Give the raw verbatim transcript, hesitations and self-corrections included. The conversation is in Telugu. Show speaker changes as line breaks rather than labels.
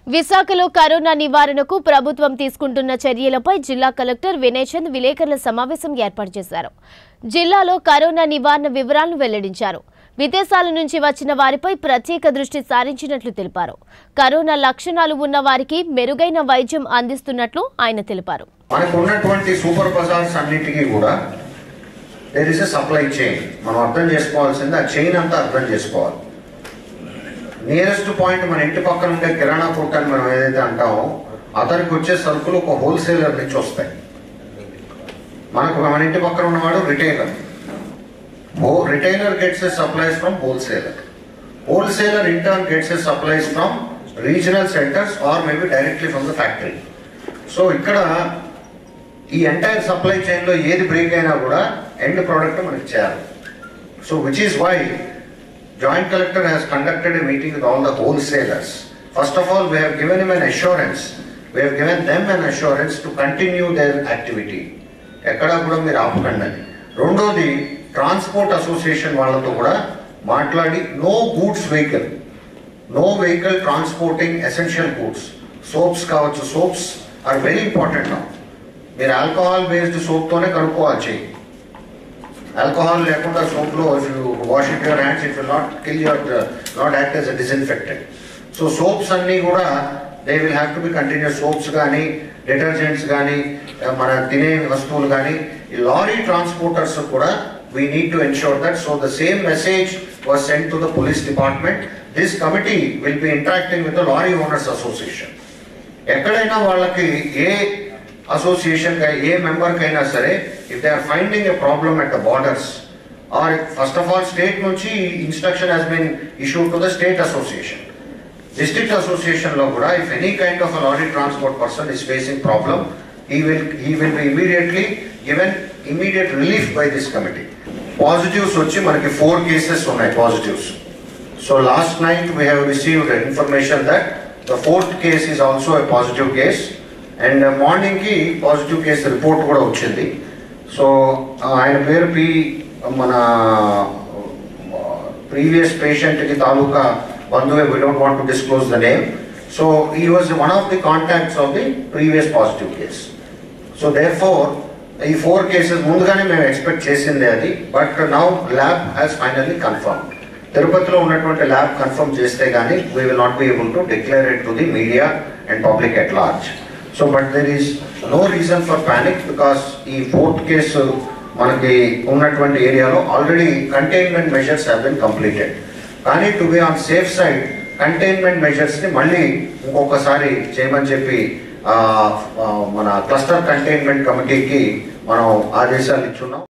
విశాఖలో కరోనా నివారణకు ప్రభుత్వం తీసుకుంటున్న చర్యలపై జిల్లా కలెక్టర్ వినయ్ చంద్ విలేకరుల సమావేశం ఏర్పాటు చేశారు. జిల్లాలో కరోనా నివారణ వివరాలను వెల్లడించారు. విదేశాల నుంచి వచ్చిన వారిపై ప్రత్యేక దృష్టి సారించినట్లు తెలిపారు. కరోనా లక్షణాలు ఉన్న వారికి మెరుగైన వైద్యం అందిస్తున్నట్లు ఆయన తెలిపారు.
మనకు ఉన్నటువంటి సూపర్ బజార్స్ అన్నిటికీ కూడా there is a supply chain. మనం అర్థం చేసుకోవాల్సింది ఆ చైన్ అంతా అర్థం చేసుకోవాలి. నియరెస్ట్ పాయింట్ మన ఇంటి పక్కన ఉండే కిరాణా కొట్టు అని మనం ఏదైతే అంటామో అతనికి వచ్చే సరుకులు ఒక హోల్సేలర్ నుంచి వస్తాయి. మనకు మన ఇంటి పక్కన ఉన్నవాడు retailer. Who retailer gets a supplies from wholesaler. Wholesaler in turn gets a supplies from regional centres or maybe directly from the factory. So ఇక్కడ ఈ ఎంటైర్ సప్లై చైన్లో ఏది బ్రేక్ అయినా కూడా ఎండ్ ప్రోడక్ట్ మనకి చేయాలి. So which is why Joint Collector has conducted a meeting with all the wholesalers. First of all, we have given him an assurance. We have given them an assurance to continue their activity. ekkada kuda meer aapukandi. Rendodi transport association వాళ్ళతో కూడా మాట్లాడి no goods vehicle, no vehicle transporting essential goods. Soaps కావచ్చు, soaps are very important now. మీరు alcohol based soap తోనే కడుక్కోవాలి చేయి. Alcohol lekunda soap lo, if you wash it your hands, it will not kill your, uh, not act as a disinfectant. So soaps anni kuda they will have to be continuous. Soaps gaani, detergents gaani, mana tine vastuvulu gaani, lorry transporters kuda we need to ensure that. So the same message was sent to the police department. This committee will be interacting with the lorry owners association. ekkadaina vallaki ఏ అసోసియేషన్ ఏ మెంబర్ కైనా సరే if they are finding a problem at the borders, or first of all state నుంచి instruction has been issued to the state association, district association lo kuda if any kind of a lorry transport person is facing problem, he will he will be immediately given immediate relief by this committee. Positives వచ్చి మనకి four cases ఉన్నాయి positives. So last night we have received information that the fourth case is also a positive case. And మార్నింగ్కి పాజిటివ్ కేసు రిపోర్ట్ కూడా వచ్చింది. సో ఆయన పేరు పి మన ప్రీవియస్ పేషెంట్కి తాలూకా బంధువే, we don't want to disclose the name. So he was one of the contacts of the previous positive case. So there four ఈ ఫోర్ కేసెస్ ముందుగానే మేము ఎక్స్పెక్ట్ చేసిందే అది. But now lab has finally confirm. తిరుపతిలో ఉన్నటువంటి ల్యాబ్ కన్ఫర్మ్ చేస్తే కానీ we will not be able to declare it to the media and public at large. So but there is no reason for panic because ee fourth case manaki unnatvanti area lo already containment measures have been completed. Kani to be on safe side, containment measures ni malli inkokasari cheyamani cheppi mana cluster containment committee ki manam aadeshalu ichunnam.